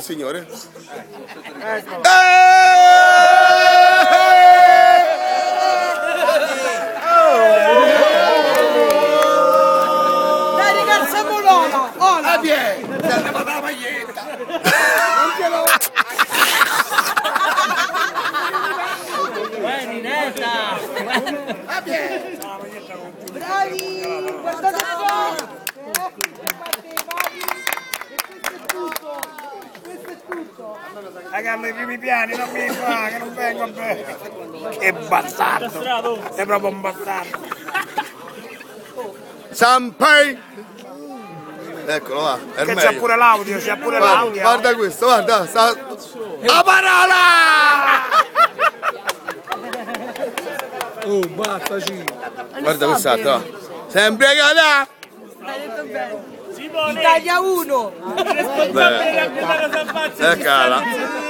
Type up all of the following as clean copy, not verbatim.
il signore. Ecco. Dai ragazza Molona! Ola! Vieni! Sei arrivata la maglietta! Bravi! Guardate qua! Questo è tutto! Ragazzi, i primi piani non mi fa, che non vengo bene. Che bastardo! È proprio un bastardo! Sampei! Eccolo là, è Che meglio. c'è pure l'audio, c'è pure Guarda, l'audio. guarda questo, guarda, sta... La parola! Oh, battaci! Guarda quest'altro, va. Sempre cagata! Hai detto bene! Italia 1! Eccola!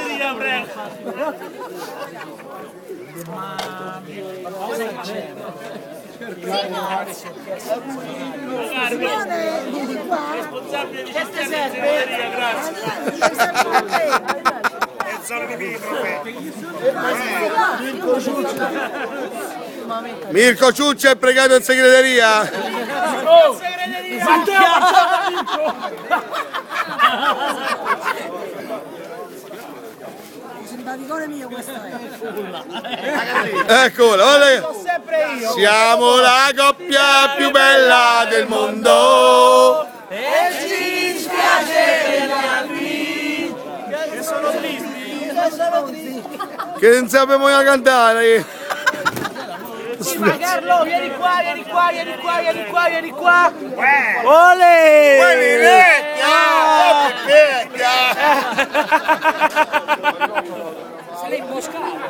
Simone, vieni qua! Che ti serve? E sono limitrofe. Mirko Ciucci è pregato in segreteria! Simpaticone mio questo è! Eccola, guarda! Sempre io! Siamo la coppia più bella del mondo! E ci dispiace Che sono tristi. Che non sappiamo cantare! Carlo, vieni qua, vieni qua, vieni qua, vieni qua, vieni qua! Ole! Se l'hai imboscato!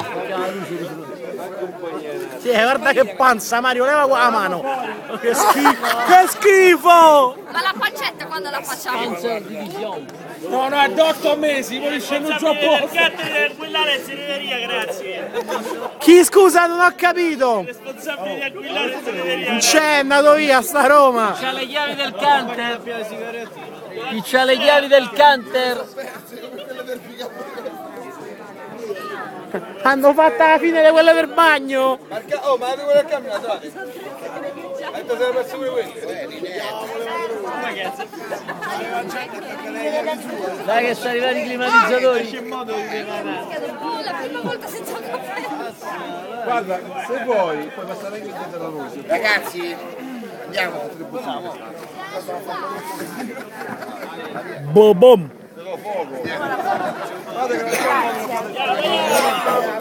Sì, guarda che panza, Mario, leva qua la mano. Che schifo! Che schifo! Ma la pancetta quando la facciamo? No, no, è da 8 mesi, poi scendo giù a posto! Aquilare e segreteria, grazie. Chi scusa, non ho capito? Responsabile di Aquilare e segreteria. Non c'è, è andato via sta Roma. C'ha le chiavi del canter. Chi c'ha le chiavi del canter? Hanno fatto la fine di quella del bagno. Oh, ma dove è camminato? Hai detto sei perso pure quelli? Dai che sono arrivati i climatizzatori. La prima volta senza caffè. Guarda, se vuoi, puoi passare anche dentro la voce. Ragazzi, andiamo. Bom.